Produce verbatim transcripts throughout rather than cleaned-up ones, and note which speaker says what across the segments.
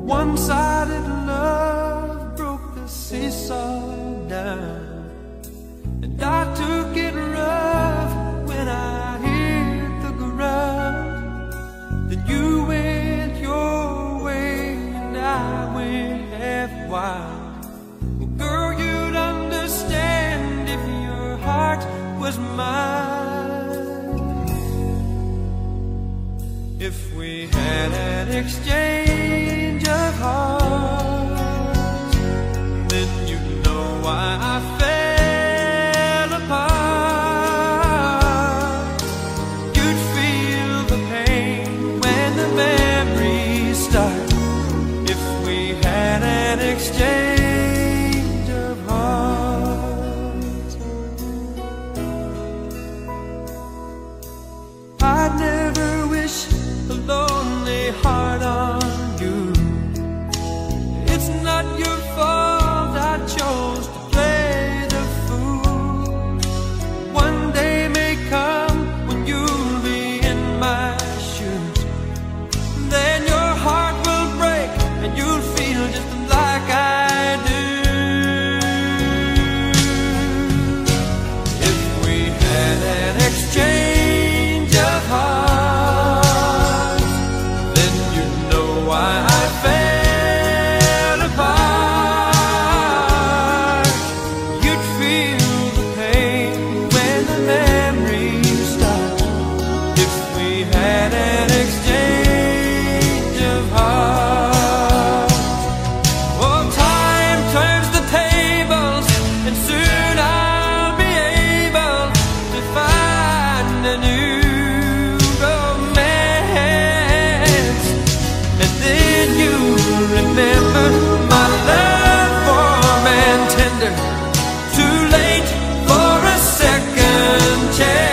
Speaker 1: One-sided love broke the seesaw down, and I took it rough when I hit the ground. Then you went your way and I went half wild. Well, girl, you'd understand if your heart was mine. If we had an exchange of hearts, then you'd know why I fell apart. You'd feel the pain when the memories start. If we had an exchange of hearts, I'd never wish a lonely heart on you. It's not your fault I chose to play the fool. One day may come when you'll be in my shoes. Then your heart will break and you'll feel just like I do. If we had an exchange of hearts, then you'd know why I fell apart. You'd feel the pain when the memories start. If we had an exchange of hearts. Oh, time turns the tables, and soon I'll be able to find a new romance. And then you remember my love warm and tender, too late for a second chance.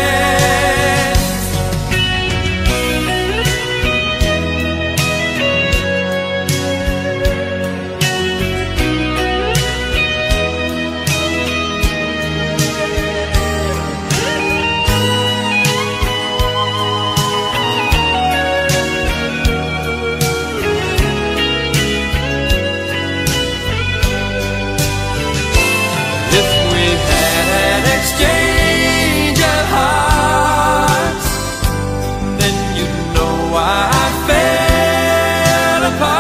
Speaker 1: If we had an exchange of hearts, then you'd know why I fell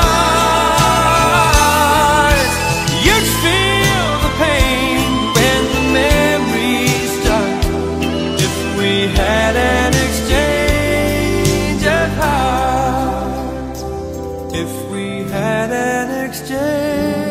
Speaker 1: apart. You'd feel the pain when the memories start. If we had an exchange of hearts, if we had an exchange